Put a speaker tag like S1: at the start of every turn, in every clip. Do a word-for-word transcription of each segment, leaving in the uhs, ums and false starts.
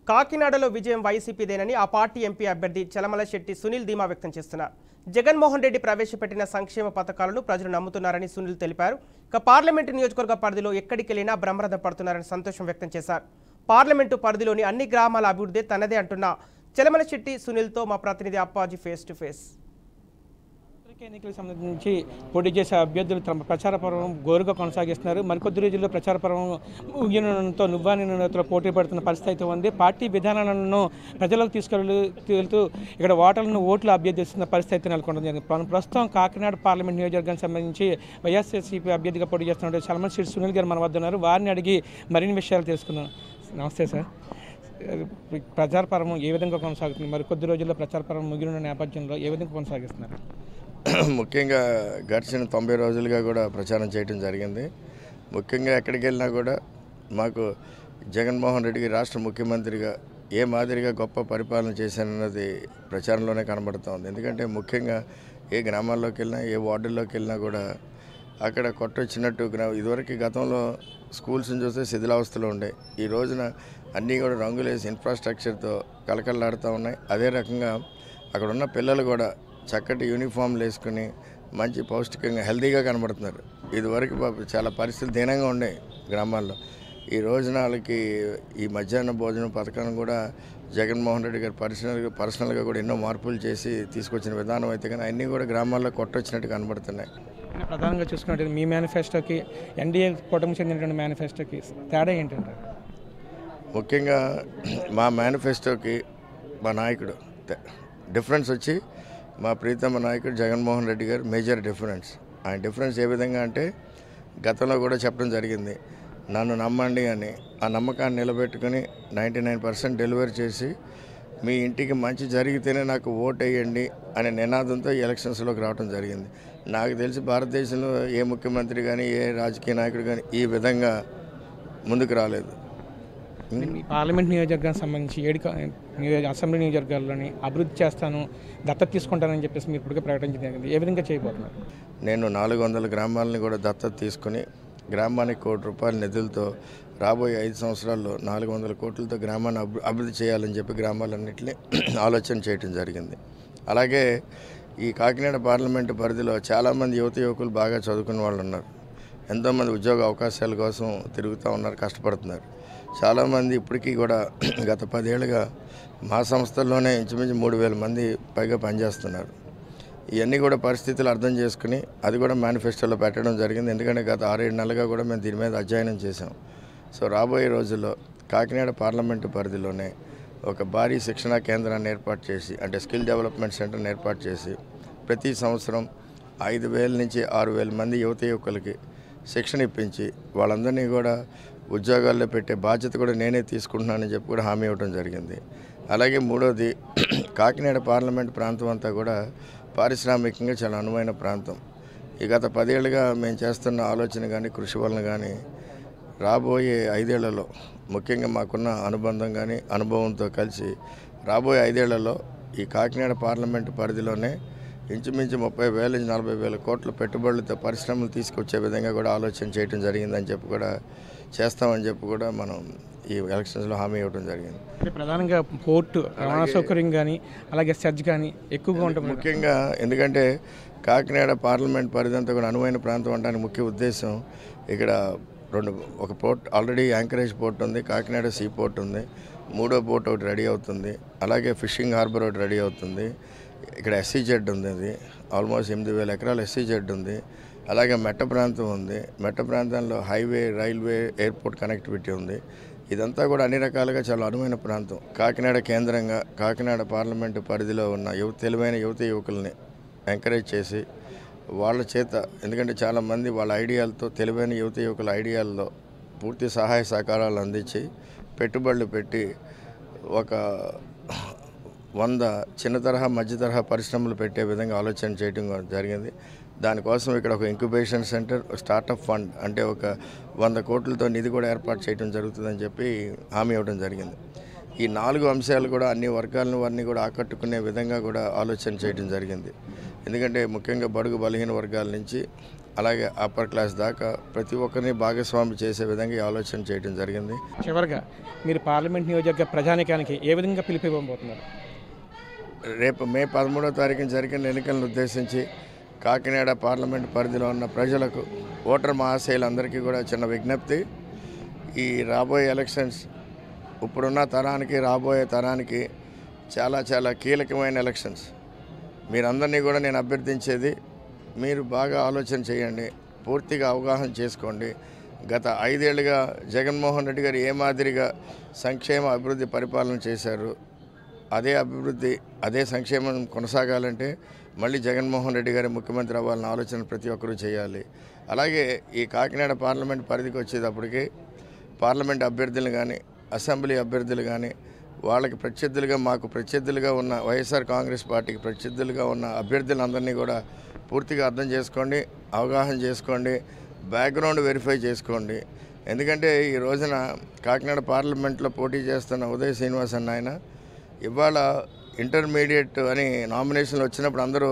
S1: కాకినాడలో విజయం వైసీపీదేనని ఆ పార్టీ ఎంపీ అభ్యర్థి చలమలశెట్టి సునీల్ ధీమా వ్యక్తం చేస్తున్నారు. జగన్మోహన్ రెడ్డి ప్రవేశపెట్టిన సంక్షేమ పథకాలను ప్రజలు నమ్ముతున్నారని సునీల్ తెలిపారు. ఇక పార్లమెంటు నియోజకవర్గ పరిధిలో ఎక్కడికెళ్లినా బ్రహ్మరథం పడుతున్నారని సంతోషం వ్యక్తం చేశారు. పార్లమెంటు పరిధిలోని అన్ని గ్రామాల అభివృద్ధి తనదే అంటున్న చలమలశెట్టి సునీల్తో మా ప్రతినిధి అప్పాజీ ఫేస్ టు ఫేస్.
S2: ఎన్నికలకు సంబంధించి పోటీ చేసే అభ్యర్థులు తమ ప్రచార పర్వం గోరుగా కొనసాగిస్తున్నారు. మరికొద్ది రోజుల్లో ప్రచార పర్వం ముగియడంతో నువ్వాని నేతలు పోటీ పడుతున్న పరిస్థితి అయితే ఉంది. పార్టీ విధానాలను ప్రజలకు తీసుకెళ్తూ ఇక్కడ ఓటర్లను ఓట్లు అభ్యర్థిస్తున్న పరిస్థితి అయితే నెలకొనడం జరిగింది. ప్రస్తుతం కాకినాడ పార్లమెంట్ నియోజకవర్గానికి సంబంధించి వైఎస్ఆర్సీపీ అభ్యర్థిగా పోటీ చేస్తున్న చలమలశెట్టి సునీల్ గారు మన వద్ద ఉన్నారు. వారిని అడిగి మరిన్ని విషయాలు తెలుసుకుందాం. నమస్తే సార్. ప్రచార పర్వం ఏ విధంగా కొనసాగుతుంది? మరి కొద్ది రోజుల్లో ప్రచార పర్వం ముగిన నేపథ్యంలో ఏ విధంగా కొనసాగిస్తున్నారు?
S3: ముఖ్యంగా గడిచిన తొంభై రోజులుగా కూడా ప్రచారం చేయడం జరిగింది. ముఖ్యంగా ఎక్కడికి వెళ్ళినా కూడా మాకు జగన్మోహన్ రెడ్డికి రాష్ట్ర ముఖ్యమంత్రిగా ఏ మాదిరిగా గొప్ప పరిపాలన చేశానన్నది ప్రచారంలోనే కనబడుతోంది. ఎందుకంటే ముఖ్యంగా ఏ గ్రామాల్లోకి వెళ్ళినా ఏ వార్డుల్లోకి వెళ్ళినా కూడా అక్కడ కొట్టొచ్చినట్టు గ్రా ఇదివరకు గతంలో స్కూల్స్ని చూస్తే శిథిలావస్థలో ఉండే, ఈ రోజున అన్నీ కూడా రంగులేసి ఇన్ఫ్రాస్ట్రక్చర్తో కలకలలాడుతూ ఉన్నాయి. అదే రకంగా అక్కడ ఉన్న పిల్లలు కూడా చక్కటి యూనిఫామ్లు వేసుకుని మంచి పౌష్టికంగా హెల్తీగా కనబడుతున్నారు. ఇదివరకు చాలా పరిస్థితులు దీనంగా ఉన్నాయి గ్రామాల్లో. ఈ రోజున వాళ్ళకి ఈ మధ్యాహ్న భోజనం పథకం కూడా జగన్మోహన్ రెడ్డి గారు పర్సనల్గా పర్సనల్గా కూడా ఎన్నో మార్పులు చేసి తీసుకొచ్చిన విధానం అయితే కానీ అన్నీ కూడా గ్రామాల్లో కొట్టొచ్చినట్టు కనబడుతున్నాయి.
S2: ప్రధానంగా చూసుకున్నట్టు మీ మేనిఫెస్టోకి ఎన్డీఏ కూటమికి చెందినటువంటి మేనిఫెస్టోకి తేడా ఏంటంటే,
S3: ముఖ్యంగా మా మేనిఫెస్టోకి మా నాయకుడు డిఫరెన్స్ వచ్చి మా ప్రీతమ నాయకుడు జగన్మోహన్ రెడ్డి గారు మేజర్ డిఫరెన్స్. ఆయన డిఫరెన్స్ ఏ విధంగా అంటే గతంలో కూడా చెప్పడం జరిగింది, నన్ను నమ్మండి అని. ఆ నమ్మకాన్ని నిలబెట్టుకుని నైంటీ నైన్ పర్సెంట్ డెలివరీ చేసి మీ ఇంటికి మంచి జరిగితేనే నాకు ఓటు వేయండి అనే నినాదంతో ఈ ఎలక్షన్స్లోకి రావడం జరిగింది. నాకు తెలిసి భారతదేశంలో ఏ ముఖ్యమంత్రి కానీ ఏ రాజకీయ నాయకుడు కానీ ఈ విధంగా ముందుకు రాలేదు.
S2: పార్లమెంట్ నియోజకవర్గానికి సంబంధించి ఏడు అసెంబ్లీ నియోజకవర్గాల్లోని అభివృద్ధి చేస్తాను, దత్తత తీసుకుంటానని చెప్పేసి మీరు ఇప్పటికే ప్రకటించడం జరిగింది. ఏ విధంగా చేయబోతున్నారు?
S3: నేను నాలుగు వందల గ్రామాలని కూడా దత్తత తీసుకుని గ్రామానికి కోటి రూపాయల నిధులతో రాబోయే ఐదు సంవత్సరాల్లో నాలుగు వందల కోట్లతో గ్రామాన్ని అభివృద్ధి చేయాలని చెప్పి గ్రామాలన్నింటినీ ఆలోచన చేయడం జరిగింది. అలాగే ఈ కాకినాడ పార్లమెంటు పరిధిలో చాలామంది యువత యువకులు బాగా చదువుకున్న వాళ్ళు ఉన్నారు. ఎంతోమంది ఉద్యోగ అవకాశాల కోసం తిరుగుతూ ఉన్నారు, కష్టపడుతున్నారు. చాలామంది ఇప్పటికీ కూడా గత పదేళ్ళుగా మా సంస్థల్లోనే ఇంచుమించు మూడు వేల మంది పైగా పనిచేస్తున్నారు. ఇవన్నీ కూడా పరిస్థితులు అర్థం చేసుకుని అది కూడా మేనిఫెస్టోలో పెట్టడం జరిగింది. ఎందుకంటే గత ఆరేడు నెలలుగా కూడా మేము దీని మీద అధ్యయనం చేసాం. సో రాబోయే రోజుల్లో కాకినాడ పార్లమెంటు పరిధిలోనే ఒక భారీ శిక్షణా కేంద్రాన్ని ఏర్పాటు చేసి, అంటే స్కిల్ డెవలప్మెంట్ సెంటర్ని ఏర్పాటు చేసి ప్రతి సంవత్సరం ఐదు వేల నుంచి ఆరు వేల మంది యువత యువకులకి శిక్షణ ఇప్పించి వాళ్ళందరినీ కూడా ఉద్యోగాల్లో పెట్టే బాధ్యత కూడా నేనే తీసుకుంటున్నానని చెప్పి కూడా హామీ ఇవ్వడం జరిగింది. అలాగే మూడోది, కాకినాడ పార్లమెంట్ ప్రాంతం అంతా కూడా పారిశ్రామికంగా చాలా అనువైన ప్రాంతం. ఈ గత పదేళ్ళుగా మేము చేస్తున్న ఆలోచన కానీ కృషి వలన కానీ రాబోయే ఐదేళ్లలో ముఖ్యంగా మాకున్న అనుబంధం కానీ అనుభవంతో కలిసి రాబోయే ఐదేళ్లలో ఈ కాకినాడ పార్లమెంటు పరిధిలోనే ఇంచుమించు ముప్పై వేల నుంచి నలభై వేల కోట్ల పెట్టుబడులతో పరిశ్రమలు తీసుకొచ్చే విధంగా కూడా ఆలోచన చేయడం జరిగిందని చెప్పి కూడా చేస్తామని చెప్పి కూడా మనం ఈ ఎలక్షన్స్లో హామీ ఇవ్వడం జరిగింది.
S2: ప్రధానంగా పోర్టు రవాణా సౌకర్యం కానీ అలాగే సెర్చ్ కానీ ఎక్కువగా ఉంటుంది
S3: ముఖ్యంగా. ఎందుకంటే కాకినాడ పార్లమెంట్ పరిధి అంతా కూడా అనువైన ప్రాంతం అనడానికి ముఖ్య ఉద్దేశం, ఇక్కడ రెండు ఒక పోర్ట్ ఆల్రెడీ యాంకరేజ్ పోర్ట్ ఉంది, కాకినాడ సీ పోర్ట్ ఉంది, మూడో పోర్ట్ ఒకటి రెడీ అవుతుంది, అలాగే ఫిషింగ్ హార్బర్ ఒకటి రెడీ అవుతుంది. ఇక్కడ ఎస్సీజెడ్ ఉంది, అది ఆల్మోస్ట్ ఎనిమిది వేల ఎకరాలు ఎస్సీజెడ్ ఉంది. అలాగే మెట్ట ప్రాంతం ఉంది, మెట్ట ప్రాంతంలో హైవే, రైల్వే, ఎయిర్పోర్ట్ కనెక్టివిటీ ఉంది. ఇదంతా కూడా అన్ని రకాలుగా చాలా అనువైన ప్రాంతం. కాకినాడ కేంద్రంగా కాకినాడ పార్లమెంటు పరిధిలో ఉన్న యువ తెలివైన యువత యువకుల్ని ఎంకరేజ్ చేసి వాళ్ళ చేత, ఎందుకంటే చాలామంది వాళ్ళ ఐడియాలతో తెలివైన యువత యువకుల ఐడియాల్లో పూర్తి సహాయ సహకారాలు అందించి పెట్టుబడులు పెట్టి ఒక వంద చిన్న తరహా మధ్య తరహా పరిశ్రమలు పెట్టే విధంగా ఆలోచన చేయడం జరిగింది. దానికోసం ఇక్కడ ఒక ఇంక్యుబేషన్ సెంటర్, స్టార్టప్ ఫండ్ అంటే ఒక వంద కోట్లతో నిధి కూడా ఏర్పాటు చేయడం జరుగుతుందని చెప్పి హామీ ఇవ్వడం జరిగింది. ఈ నాలుగు అంశాలు కూడా అన్ని వర్గాలను వారిని కూడా ఆకట్టుకునే విధంగా కూడా ఆలోచన చేయడం జరిగింది. ఎందుకంటే ముఖ్యంగా బడుగు బలహీన వర్గాల నుంచి అలాగే అప్పర్ క్లాస్ దాకా ప్రతి ఒక్కరిని భాగస్వామి చేసే విధంగా ఈ ఆలోచన చేయడం జరిగింది.
S2: చివరిగా మీరు పార్లమెంట్ నియోజకవర్గ ప్రజానికానికి ఏ విధంగా పిలుపు ఇవ్వబోతున్నారు?
S3: రేపు మే పదమూడవ తారీఖున జరిగిన ఎన్నికలను ఉద్దేశించి కాకినాడ పార్లమెంట్ పరిధిలో ఉన్న ప్రజలకు ఓటర్ మహాశయులందరికీ కూడా చిన్న విజ్ఞప్తి. ఈ రాబోయే ఎలక్షన్స్ ఇప్పుడున్న తరానికి రాబోయే తరానికి చాలా చాలా కీలకమైన ఎలక్షన్స్. మీరందరినీ కూడా నేను అభ్యర్థించేది, మీరు బాగా ఆలోచన చేయండి, పూర్తిగా అవగాహన చేసుకోండి. గత ఐదేళ్లుగా జగన్మోహన్ రెడ్డి గారు ఏ మాదిరిగా సంక్షేమ అభివృద్ధి పరిపాలన చేశారు, అదే అభివృద్ధి అదే సంక్షేమం కొనసాగాలంటే మళ్ళీ జగన్మోహన్ రెడ్డి గారి ముఖ్యమంత్రి అవ్వాలన్న ఆలోచన ప్రతి ఒక్కరూ చేయాలి. అలాగే ఈ కాకినాడ పార్లమెంట్ పరిధికి వచ్చేటప్పటికి పార్లమెంట్ అభ్యర్థులు కానీ అసెంబ్లీ అభ్యర్థులు కానీ వాళ్ళకి ప్రత్యర్థులుగా మాకు ప్రత్యర్థులుగా ఉన్న వైఎస్ఆర్ కాంగ్రెస్ పార్టీకి ప్రత్యర్థులుగా ఉన్న అభ్యర్థులందరినీ కూడా పూర్తిగా అర్థం చేసుకోండి, అవగాహన చేసుకోండి, బ్యాక్గ్రౌండ్ వెరిఫై చేసుకోండి. ఎందుకంటే ఈ రోజున కాకినాడ పార్లమెంట్లో పోటీ చేస్తున్న ఉదయ్ శ్రీనివాస్ అన్న ఆయన ఇవాళ ఇంటర్మీడియట్ అని నామినేషన్లు వచ్చినప్పుడు అందరూ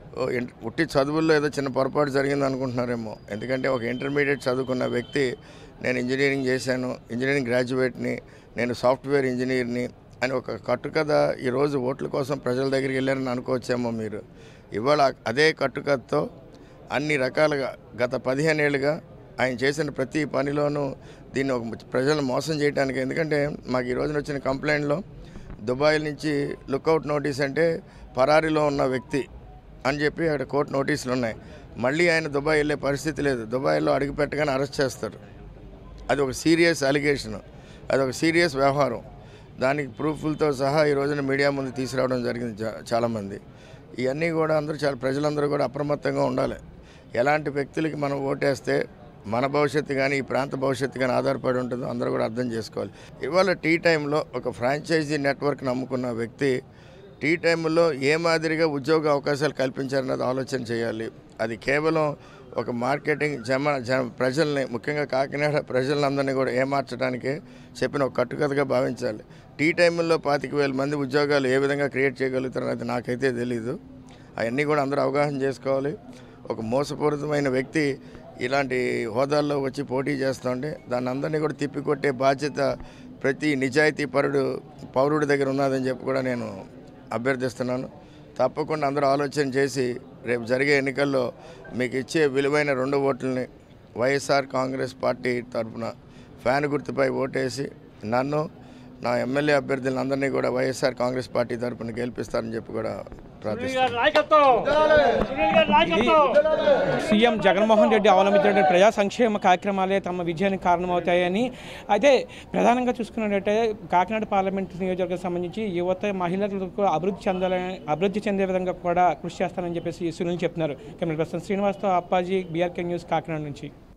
S3: ఉట్టి చదువుల్లో ఏదో చిన్న పొరపాటు జరిగింది అనుకుంటున్నారేమో. ఎందుకంటే ఒక ఇంటర్మీడియట్ చదువుకున్న వ్యక్తి నేను ఇంజనీరింగ్ చేశాను, ఇంజనీరింగ్ గ్రాడ్యుయేట్ని, నేను సాఫ్ట్వేర్ ఇంజనీర్ని అని ఒక కట్టుకథ ఈరోజు ఓట్ల కోసం ప్రజల దగ్గరికి వెళ్ళారని అనుకోవచ్చేమో మీరు. ఇవాళ అదే కట్టుకథతో అన్ని రకాలుగా గత పదిహేను ఏళ్ళుగా ఆయన చేసిన ప్రతి పనిలోనూ దీన్ని ఒక ప్రజలను మోసం చేయడానికి. ఎందుకంటే మాకు ఈ రోజున వచ్చిన కంప్లైంట్లో దుబాయ్ నుంచి లుకౌట్ నోటీస్ అంటే పరారీలో ఉన్న వ్యక్తి అని చెప్పి అక్కడ కోర్టు నోటీసులు ఉన్నాయి. మళ్ళీ ఆయన దుబాయ్ వెళ్ళే పరిస్థితి లేదు. దుబాయ్లో అడుగు పెట్టగానే అరెస్ట్ చేస్తారు. అది ఒక సీరియస్ అలిగేషన్, అది ఒక సీరియస్ వ్యవహారం. దానికి ప్రూఫ్లతో సహా ఈ రోజున మీడియా ముందు తీసుకురావడం జరిగింది చాలామంది. ఇవన్నీ కూడా అందరూ చాలా ప్రజలందరూ కూడా అప్రమత్తంగా ఉండాలి. ఎలాంటి వ్యక్తులకి మనం ఓటేస్తే మన భవిష్యత్తు కానీ ఈ ప్రాంత భవిష్యత్తు కానీ ఆధారపడి ఉంటుందో అందరూ కూడా అర్థం చేసుకోవాలి. ఇవాళ టీ టైంలో ఒక ఫ్రాంచైజీ నెట్వర్క్ నమ్ముకున్న వ్యక్తి టీ టైంలో ఏ మాదిరిగా ఉద్యోగ అవకాశాలు కల్పించారన్నది ఆలోచన చేయాలి. అది కేవలం ఒక మార్కెటింగ్ జమ జ ప్రజల్ని ముఖ్యంగా కాకినాడ ప్రజలందరినీ కూడా ఏమార్చడానికే చెప్పిన ఒక కట్టుకథగా భావించాలి. టీ టైంలో పాతిక వేల మంది ఉద్యోగాలు ఏ విధంగా క్రియేట్ చేయగలుగుతారనేది నాకైతే తెలీదు. అవన్నీ కూడా అందరూ అవగాహన చేసుకోవాలి. ఒక మోసపూరితమైన వ్యక్తి ఇలాంటి హోదాల్లో వచ్చి పోటీ చేస్తుంటే దాన్ని అందరినీ కూడా తిప్పికొట్టే బాధ్యత ప్రతి నిజాయితీ పరుడు పౌరుడి దగ్గర ఉన్నదని చెప్పి కూడా నేను అభ్యర్థిస్తున్నాను. తప్పకుండా అందరూ ఆలోచన చేసి రేపు జరిగే ఎన్నికల్లో మీకు ఇచ్చే విలువైన రెండు ఓట్లని వైఎస్ఆర్ కాంగ్రెస్ పార్టీ తరఫున ఫ్యాన్ గుర్తుపై ఓటేసి నన్ను నా ఎమ్మెల్యే అభ్యర్థులను అందరినీ కూడా వైఎస్ఆర్ కాంగ్రెస్ పార్టీ తరఫున గెలిపిస్తారని చెప్పి కూడా
S2: సీఎం జగన్మోహన్ రెడ్డి అవలంబించిన ప్రజా సంక్షేమ కార్యక్రమాలే తమ విజయానికి కారణమవుతాయని. అయితే ప్రధానంగా చూసుకున్నట్లయితే కాకినాడ పార్లమెంట్ నియోజకవర్గానికి సంబంధించి యువత మహిళలకు అభివృద్ధి చెందాలని అభివృద్ధి చెందే విధంగా కూడా కృషి చేస్తానని చెప్పేసి సునీల్ చెప్తున్నారు. కెమెరా పర్సన్ శ్రీనివాస్తో అప్పాజీ, బీఆర్కే న్యూస్, కాకినాడ నుంచి.